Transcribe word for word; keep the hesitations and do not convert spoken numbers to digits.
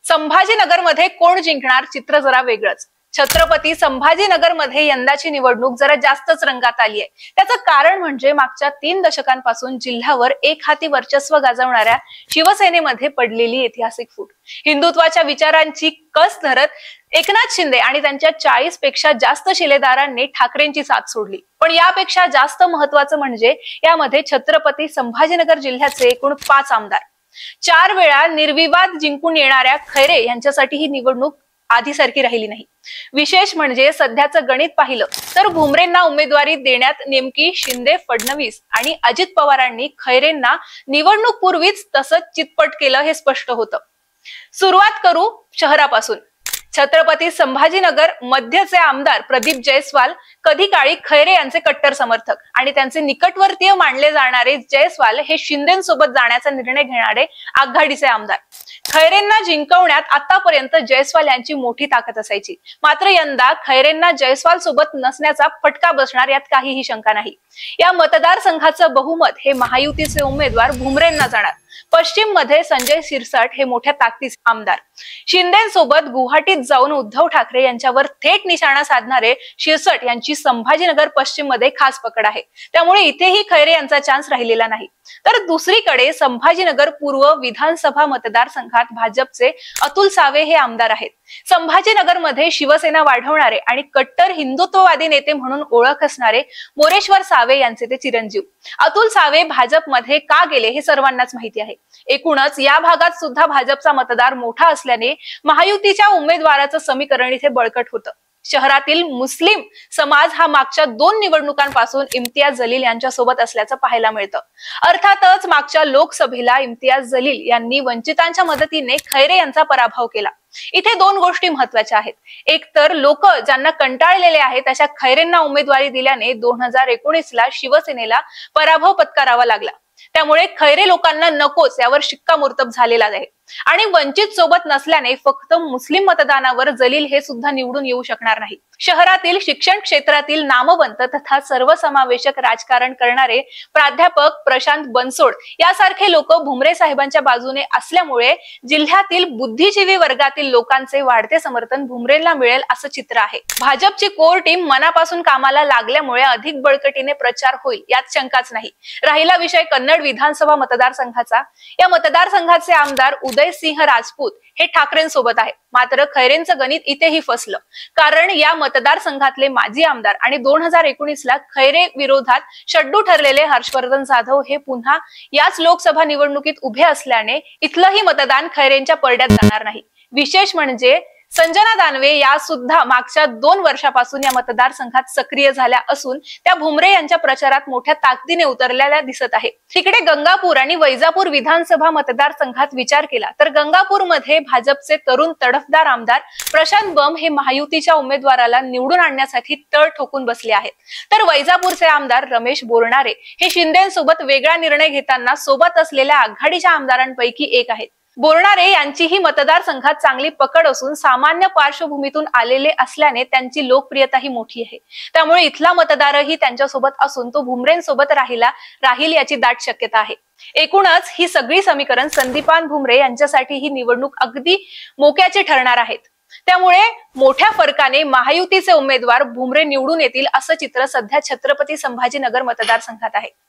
संभाजीनगरमध्ये कोण जिंकणार चित्र जरा वेगळंच। छत्रपती संभाजीनगरमध्ये यंदाची निवडणूक जरा जास्तच रंगात आली आहे। त्याचं कारण म्हणजे मागच्या तीन दशकांपासून जिल्ह्यावर एक हाती वर्चस्व गाजवणाऱ्या शिवसेनेमध्ये पडलेली ऐतिहासिक फूट। हिंदुत्वाच्या विचारांची कस धरत एकनाथ शिंदे आणि त्यांच्या चाळीस पेक्षा जास्त शिलेदारांनी ठाकरेंची साथ सोडली। पण यापेक्षा जास्त महत्त्वाचं म्हणजे यामध्ये छत्रपती संभाजीनगर जिल्ह्याचे एकूण पाच आमदार चार वेळा निर्विवाद जिंकून येणाऱ्या खैरे यांच्यासाठी ही निवडणूक आधीसारखी राहिली नाही। विशेष म्हणजे सध्याचं गणित पाहिलं तर भुमरेंना उमेदवारी देण्यात नेमकी शिंदे, फडणवीस आणि अजित पवारांनी खैरेंना निवडणूक पूर्वीच तसंच चितपट केलं हे स्पष्ट होतं। सुरुवात करू शहरापासून। छत्रपती संभाजीनगर मध्यचे आमदार प्रदीप जयस्वाल कधी काळी खैरे यांचे कट्टर समर्थक आणि त्यांचे निकटवर्तीय मानले जाणारे जयस्वाल हे शिंदेंसोबत जाण्याचा निर्णय घेणारे आघाडीचे आमदार। खैरेंना जिंकवण्यात आतापर्यंत जयस्वाल यांची मोठी ताकद असायची, मात्र यंदा खैरेंना जयस्वाल सोबत नसण्याचा फटका बसणार यात काहीही शंका नाही। या मतदारसंघाचं बहुमत हे महायुतीचे उमेदवार भुमरेंना जाणार। पश्चिम मध्ये संजय सिरसाट हे मोठ्या ताकदीचे आमदार। शिंदेंसोबत गुवाहाटीत जाऊन उद्धव ठाकरे यांच्यावर थेट निशाणा साधणारे सिरसाट यांची संभाजीनगर पश्चिम मध्ये खास पकड आहे, त्यामुळे इथेही खैरे यांचा चान्स राहिलेला नाही। तर दुसरीकडे संभाजीनगर पूर्व विधानसभा मतदारसंघात भाजपचे अतुल सावे हे आमदार आहेत। संभाजीनगर मध्ये शिवसेना वाढवणारे आणि कट्टर हिंदुत्ववादी नेते म्हणून ओळख असणारे मोरेश्वर सावे यांचे ते चिरंजीव। अतुल सावे भाजपमध्ये का गेले हे सर्वांनाच माहिती आहे। एकूणच या भागात सुद्धा भाजपचा मतदार मोठा असल्याने महायुतीच्या उमेदवाराचं समीकरण इथे बळकट होतं। शहरातील मुस्लिम समाज हा मागच्या दोन निवडणुकांपासून इम्तियाज जलील यांच्या सोबत असल्याचं पाहायला मिळतं। अर्थातच मागच्या लोकसभेला इम्तियाज जलील यांनी वंचितांच्या मदतीने खैरे यांचा पराभव केला। इथे दोन गोष्टी महत्त्वाच्या आहेत। एक तर लोक ज्यांना कंटाळलेले आहेत अशा खैरेंना उमेदवारी दिल्याने दोन हजार एकोणीस ला शिवसेनेला पराभव पत्करावा लागला, त्यामुळे खैरे लोकांना नकोच यावर शिक्कामोर्तब झालेला आहे। आणि वंचित सोबत नसल्याने फक्त मुस्लिम मतदानावर जलील हे सुद्धा निवडून येऊ शकणार नाही। शहरातील शिक्षण क्षेत्रातील नामवंत तथा सर्वसमावेशक राजकारण करणारे प्राध्यापक प्रशांत बनसोड यासारखे लोक भुमरे साहेबांच्या बाजूने असल्यामुळे जिल्ह्यातील बुद्धिजीवी वर्गातील लोकांचे वाढते समर्थन भुमरेंना मिळेल असं चित्र आहे। भाजपची कोर टीम मनापासून कामाला लागल्यामुळे अधिक बळकटीने प्रचार होईल यात शंकाच नाही। राहिला विषय कन्नड विधानसभा मतदारसंघाचा। या मतदारसंघाचे आमदार उदय सिंह राजपूत हे ठाकरेंसोबत आहे, मात्र खैरेंचं गणित इथेही फसलं, कारण या मतदारसंघातले माजी आमदार आणि दोन हजार एकोणीस ला खैरे विरोधात शड्डू ठरलेले हर्षवर्धन जाधव हे पुन्हा याच लोकसभा निवडणुकीत उभे असल्याने इथलंही मतदान खैरेंच्या परड्यात जाणार नाही। विशेष म्हणजे संजना दानवे या सुद्धा मागच्या दोन वर्षापासून या मतदारसंघात सक्रिय झाल्या असून त्या भुमरे यांच्या प्रचारात मोठ्या ताकदीने उतरलेल्या दिसत आहे। तिकडे गंगापूर आणि वैजापूर विधानसभा मतदारसंघात विचार केला तर गंगापूर मध्ये भाजपचे तरुण तडफदार आमदार प्रशांत बम हे महायुतीच्या उमेदवाराला निवडून आणण्यासाठी तळ ठोकून बसले आहेत, तर वैजापूरचे आमदार रमेश बोरणारे हे शिंदेंसोबत वेगळा निर्णय घेताना सोबत असलेल्या आघाडीच्या आमदारांपैकी एक आहेत। बोरणारे यांची ही मतदारसंघात चांगली पकड असून सामान्य पार्श्वभूमीतून आलेले असल्याने त्यांची लोकप्रियताही मोठी आहे, त्यामुळे इथला मतदारही त्यांच्यासोबत असून तो भुमरेंसोबत राहिला राहील याची दाट शक्यता आहे। एकूणच ही सगळी समीकरण संदीपान भुमरे यांच्यासाठी ही निवडणूक अगदी मोक्याची ठरणार आहेत, त्यामुळे मोठ्या फरकाने महायुतीचे उमेदवार भुमरे निवडून येतील असं चित्र सध्या छत्रपती संभाजीनगर मतदारसंघात आहे।